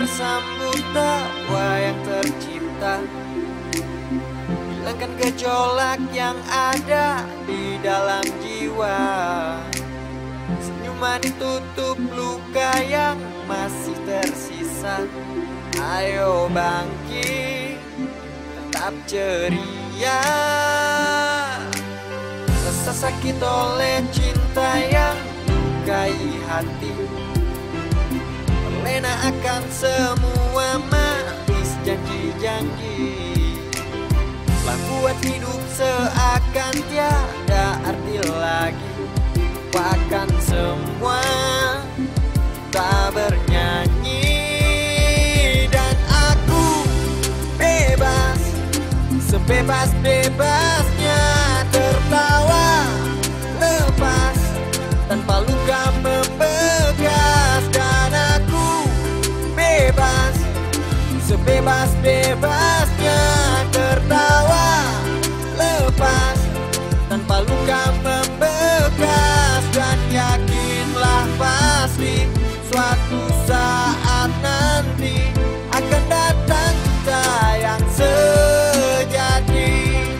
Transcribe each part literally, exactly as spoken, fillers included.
bersambut tawa yang tercipta. Hilangkan gejolak yang ada di dalam jiwa. Senyuman ditutup luka yang masih tersisa. Ayo bangkit, tetap ceria. Rasa sakit oleh cinta yang lukai hati, terlena akan semua manis janji-janji. Telah buat hidup seakan tiada arti lagi. Lupakan semua, tak bernyanyi. Dan aku bebas, sebebas-bebasnya tertawa lepas tanpa luka membekas. Dan aku bebas, sebebas-bebasnya tertawa lepas tanpa luka membekas. Dan yakinlah pasti suatu saat nanti akan datang cinta yang sejati.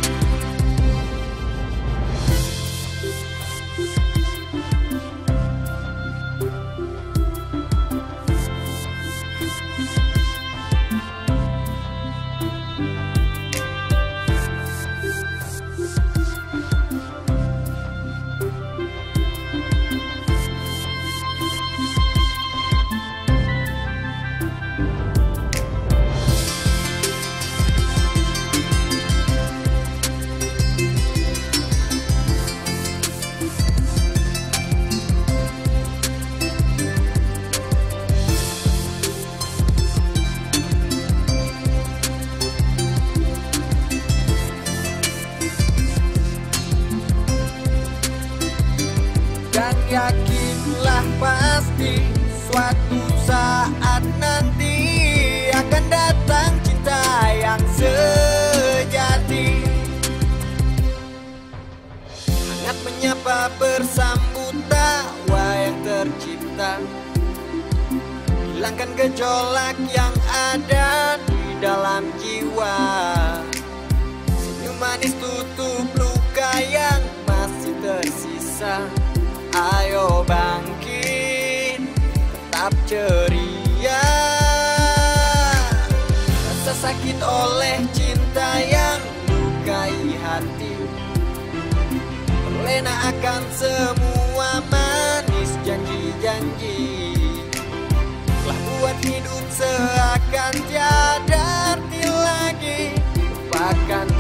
Dan yakinlah pasti suatu saat nanti akan datang cinta yang sejati. Hangat menyapa bersambut tawa yang tercipta. Hilangkan gejolak yang ada di dalam jiwa. Senyum manis tutup luka yang masih tersisa. Ayo bangkit, tetap ceria. Rasa sakit oleh cinta yang lukai hati, terlena akan semua manis janji-janji. Telah buat hidup seakan tiada arti lagi. Lupakan